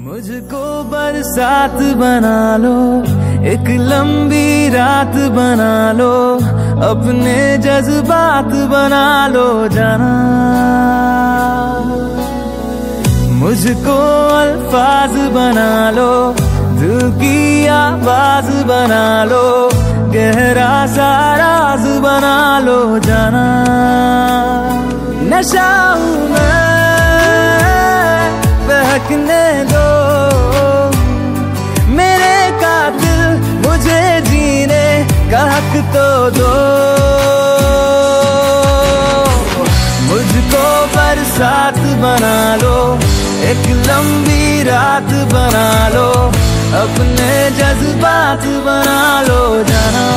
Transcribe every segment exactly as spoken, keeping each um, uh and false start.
मुझको बरसात बना लो, एक लंबी रात बना लो, अपने जज्बात बना लो जाना। मुझको अल्फाज बना लो, दिल की आवाज बना लो, गहरा सा राज बना लो जाना। नशा हूँ मैं, बहकने दो मेरे कातिल, मुझे जीने का हक तो दो। मुझको बरसात बना लो, एक लंबी रात बना लो, अपने जज्बात बना लो जाना।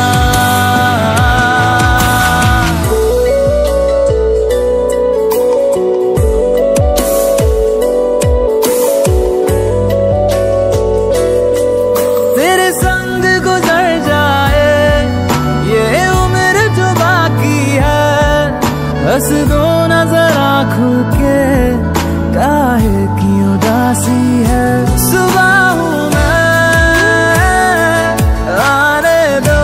तेरे संग गुजर जाए ये उम्र जो बाकी है, हंस दो नजर आँखों के, काहे की उदासी है। सुबह हूँ मैं, आने दो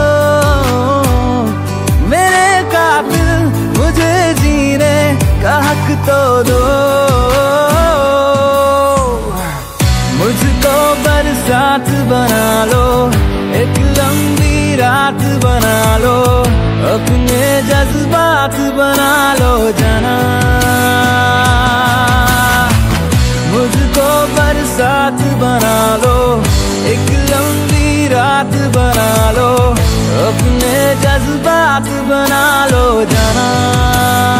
मेरे काबिल, मुझे जीने का हक तो दो। मुझको बरसात बना लो, एक लंबी रात बना लो, अपने जज्बात बना लो जाना। मुझको बरसात बना लो, एक लंबी रात बना लो, अपने जज्बात बना लो जाना।